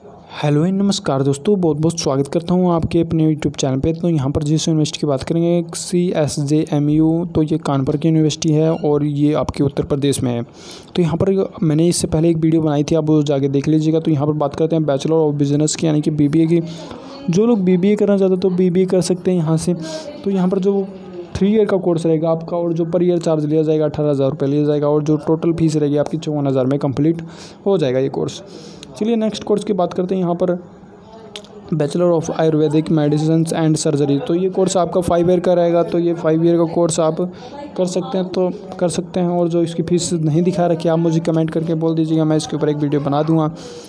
Hello नमस्कार दोस्तों, बहुत बहुत स्वागत करता हूं आपके अपने यूट्यूब चैनल पे। तो यहां पर जिस यूनिवर्सिटी की बात करेंगे CSJMU, तो ये कानपुर की यूनिवर्सिटी है और ये आपके उत्तर प्रदेश में है। तो यहां पर मैंने इससे पहले एक वीडियो बनाई थी, आप वो जाके देख लीजिएगा। तो यहां पर बात करते हैं बैचलर ऑफ बिजनेस की, यानी कि BBA की। जो लोग BBA करना चाहते हैं तो BBA कर सकते हैं यहाँ से। तो यहाँ पर जो 3 ईयर का कोर्स रहेगा आपका, और जो पर ईयर चार्ज लिया जाएगा 18,000 रुपये लिया जाएगा, और जो टोटल फीस रहेगी आपकी 54,000 में कंप्लीट हो जाएगा ये कोर्स। चलिए नेक्स्ट कोर्स की बात करते हैं। यहाँ पर bachelor of ayurvedic medicine and surgery, तो ये कोर्स आपका 5 ईयर का रहेगा। तो ये 5 ईयर का कोर्स आप कर सकते हैं तो कर सकते हैं। और जो इसकी फ़ीस नहीं दिखा रखी, आप मुझे कमेंट करके बोल दीजिएगा, मैं इसके ऊपर एक वीडियो बना दूंगा।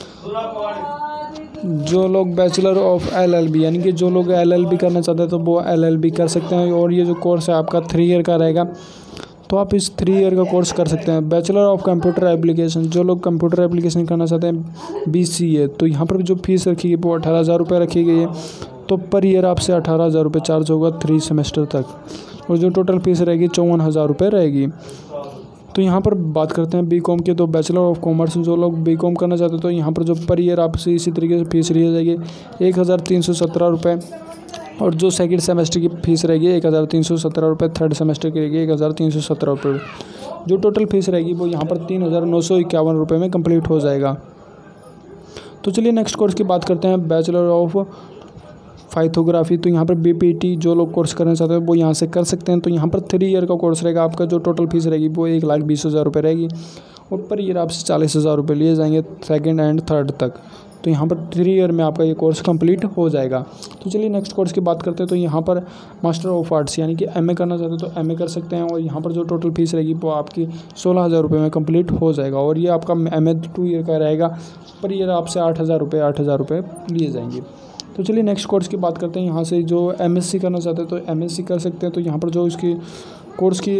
जो लोग बैचलर ऑफ LLB, यानी कि जो लोग LLB करना चाहते हैं तो वो LLB कर सकते हैं। और ये जो कोर्स है आपका 3 ईयर का रहेगा, तो आप इस 3 ईयर का कोर्स कर सकते हैं। बैचलर ऑफ कंप्यूटर एप्लीकेशन, जो लोग कंप्यूटर एप्लीकेशन करना चाहते हैं BCA, तो यहाँ पर जो फीस रखी गई वो 18,000 रुपये रखी गई है। तो पर ईयर आपसे 18,000 रुपये चार्ज होगा 3 सेमेस्टर तक, और जो टोटल फीस रहेगी 54,000 रुपये रहेगी। तो यहाँ पर बात करते हैं BCom की, तो बैचलर ऑफ कॉमर्स, जो लोग BCom करना चाहते हैं तो यहाँ पर जो पर ईयर आपसे इसी तरीके से फीस ली जाएगी 1,317 रुपये। और जो सेकंड सेमेस्टर की फ़ीस रहेगी 1,317 रुपये, थर्ड सेमेस्टर की रहेगी 1,317 रुपये। जो टोटल फीस रहेगी वो यहाँ पर 3,951 रुपये में कंप्लीट हो जाएगा। तो चलिए नेक्स्ट कोर्स की बात करते हैं, बैचलर ऑफ फाइथोग्राफी। तो यहाँ पर BPT जो लोग कोर्स करना चाहते हैं वो यहाँ से कर सकते हैं। तो यहाँ पर 3 ईयर का कोर्स रहेगा आपका, जो टोटल फीस रहेगी वो 1,20,000 रुपये रहेगी, और पर ईयर आपसे 40,000 रुपये लिए जाएंगे सेकंड एंड थर्ड तक। तो यहाँ पर 3 ईयर में आपका ये कोर्स कंप्लीट हो जाएगा। तो चलिए नेक्स्ट कोर्स की बात करते हैं। तो यहाँ पर मास्टर ऑफ आर्ट्स, यानी कि MA करना चाहते हैं तो MA कर सकते हैं। और यहाँ पर जो टोटल फीस रहेगी वो आपकी 16,000 रुपये में कंप्लीट हो जाएगा। और ये आपका MA 2 ईयर का रहेगा, पर ईयर आपसे 8,000 रुपये लिए जाएंगे। तो चलिए नेक्स्ट कोर्स की बात करते हैं। यहाँ से जो MSc करना चाहते हैं तो MSc कर सकते हैं। तो यहाँ पर जो इसकी कोर्स की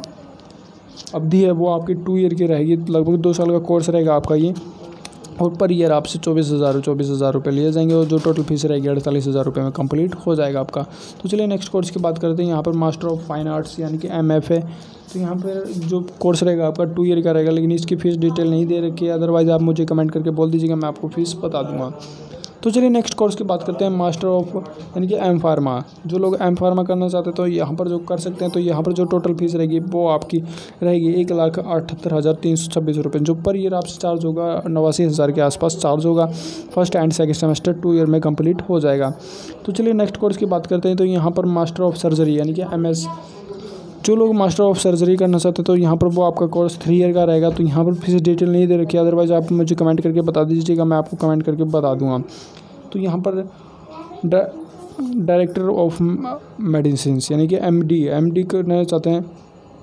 अवधि है वो आपकी 2 ईयर की रहेगी, लगभग 2 साल का कोर्स रहेगा आपका ये। और पर ईयर आपसे 24,000 रुपये लिए जाएंगे, और जो टोटल फीस रहेगी 48,000 रुपये में कंप्लीट हो जाएगा आपका। तो चलिए नेक्स्ट कोर्स की बात करते हैं। यहाँ पर मास्टर ऑफ फाइन आर्ट्स, यानी कि MFA, तो यहाँ पर जो कोर्स रहेगा आपका 2 ईयर का रहेगा, लेकिन इसकी फ़ीस डिटेल नहीं दे रखी है। अदरवाइज़ आप मुझे कमेंट करके बोल दीजिएगा, मैं आपको फ़ीस बता दूँगा। तो चलिए नेक्स्ट कोर्स की बात करते हैं, मास्टर ऑफ यानी कि M Pharma। जो लोग M Pharma करना चाहते हैं तो यहाँ पर जो कर सकते हैं। तो यहाँ पर जो टोटल फीस रहेगी वो आपकी रहेगी 1,78,326 रुपये, जो पर ईयर आपसे चार्ज होगा 89,000 के आसपास चार्ज होगा। First and second semester 2 year में कंप्लीट हो जाएगा। तो चलिए नेक्स्ट कोर्स की बात करते हैं। तो यहाँ पर मास्टर ऑफ सर्जरी, यानी कि MS, जो लोग मास्टर ऑफ सर्जरी करना चाहते हैं तो यहाँ पर वो आपका कोर्स 3 ईयर का रहेगा। तो यहाँ पर फीस डिटेल नहीं दे रखी है, अदरवाइज़ आप मुझे कमेंट करके बता दीजिएगा, मैं आपको कमेंट करके बता दूँगा। तो यहाँ पर डायरेक्टर ऑफ मेडिसिन, यानी कि MD करना चाहते हैं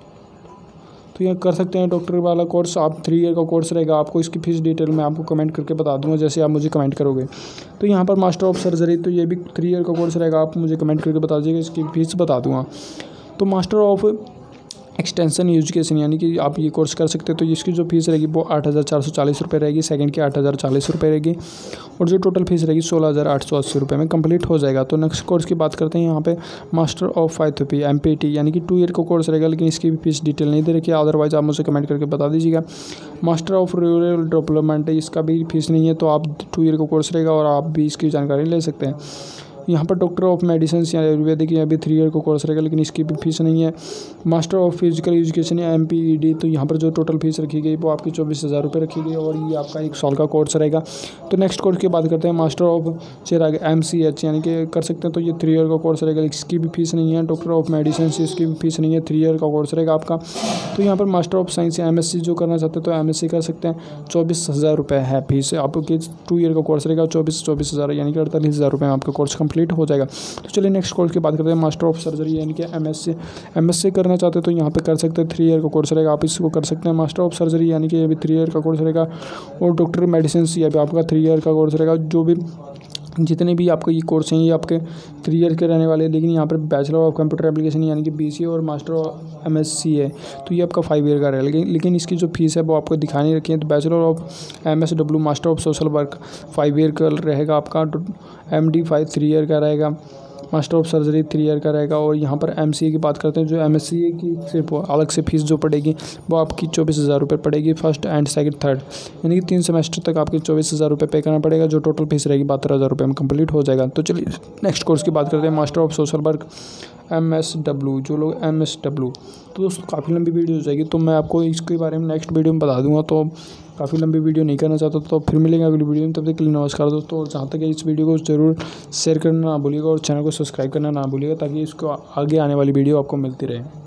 तो यहाँ कर सकते हैं। डॉक्टर वाला कोर्स आप 3 ईयर का कोर्स रहेगा, आपको इसकी फ़ीस डिटेल मैं आपको कमेंट करके बता दूंगा, जैसे आप मुझे कमेंट करोगे। तो यहाँ पर मास्टर ऑफ सर्जरी, तो ये भी 3 ईयर का कोर्स रहेगा, आप मुझे कमेंट करके बता दीजिएगा, इसकी फ़ीस बता दूँगा। तो मास्टर ऑफ एक्सटेंशन एजुकेशन, यानी कि आप ये कोर्स कर सकते हैं। तो इसकी जो फीस रहेगी वो 8,440 रुपये रहेगी, सेकंड की 8,040 रुपये रहेगी, और जो टोटल फीस रहेगी 16,880 रुपये में कंप्लीट हो जाएगा। तो नेक्स्ट कोर्स की बात करते हैं। यहाँ पे मास्टर ऑफ फाइथोपी MPT, यानी कि 2 ईयर का कोर्स रहेगा, लेकिन इसकी भी फीस डिटेल नहीं दे रखी है, अदरवाइज़ आप मुझे कमेंट करके बता दीजिएगा। मास्टर ऑफ रूरल डेवलपमेंट, इसका भी फीस नहीं है, तो आप 2 ईयर का कोर्स रहेगा और आप भी इसकी जानकारी ले सकते हैं। यहाँ पर डॉक्टर ऑफ मेडिसिन या आयुर्वेदिक, यहाँ भी 3 ईयर का कोर्स रहेगा, लेकिन इसकी भी फीस नहीं है। मास्टर ऑफ फिजिकल एजुकेशन या MPED, तो यहाँ पर जो टोटल फीस रखी गई वो आपकी 24,000 रुपये रखी गई, और ये आपका 1 साल का कोर्स रहेगा। तो नेक्स्ट कोर्स की बात करते हैं। मास्टर ऑफ चिराग MCH, यानी कि कर सकते हैं। तो ये 3 ईयर का कोर्स रहेगा, इसकी भी फीस नहीं है। डॉक्टर ऑफ मेडिसिन, इसकी भी फीस नहीं है, 3 ईयर का कोर्स रहेगा आपका। तो यहाँ पर मास्टर ऑफ साइंस या MSc जो करना चाहते हैं तो MSc कर सकते हैं। 24,000 रुपये है फीस आपके, 2 ईयर का कोर्स रहेगा। 24,000 यानी कि 48,000 रुपये में आपका कोर्स कंप्लीट हो जाएगा। तो चलिए नेक्स्ट कोर्स की बात करते हैं। मास्टर ऑफ सर्जरी, यानी कि MSc करना चाहते हैं तो यहाँ पे कर सकते हैं। 3 ईयर का कोर्स रहेगा, आप इसको कर सकते हैं। मास्टर ऑफ सर्जरी, यानी कि ये भी 3 ईयर का कोर्स रहेगा। और डॉक्टर मेडिसिन, ये भी आपका 3 ईयर का कोर्स रहेगा। जो भी जितने भी आपके ये कोर्स हैं ये आपके 3 ईयर के रहने वाले हैं, लेकिन यहाँ पर बैचलर ऑफ कंप्यूटर एप्लीकेशन, यानी कि BCA, और मास्टर ऑफ MSc है, तो ये आपका 5 ईयर का रहेगा। लेकिन इसकी जो फीस है वो आपको दिखानी रखी है। तो bachelor of MSW, master of social work 5 year का रहेगा आपका। MD 3 ईयर का रहेगा। मास्टर ऑफ सर्जरी 3 ईयर का रहेगा। और यहाँ पर MCA की बात करते हैं, जो MSCA की सिर्फ अलग से फीस जो पड़ेगी वो आपकी 24,000 रुपये पड़ेगी, फर्स्ट एंड सेकंड थर्ड, यानी कि 3 सेमेस्टर तक आपके 24,000 रुपये पे करना पड़ेगा, जो टोटल फीस रहेगी 72,000 रुपये में कंप्लीट हो जाएगा। तो चलिए नेक्स्ट कोर्स की बात करते हैं, master of social work MSW, जो लोग MSW। तो दोस्तों काफ़ी लंबी वीडियो हो जाएगी, तो मैं आपको इसके बारे में नेक्स्ट वीडियो में बता दूंगा, तो काफ़ी लंबी वीडियो नहीं करना चाहता, तो फिर मिलेंगे अगली वीडियो में। तब तक के लिए नमस्कार दोस्तों। और जहाँ तक है इस वीडियो को ज़रूर शेयर करना ना भूलिएगा और चैनल को सब्सक्राइब करना ना भूलिएगा, ताकि इसको आगे आने वाली वीडियो आपको मिलती रहे।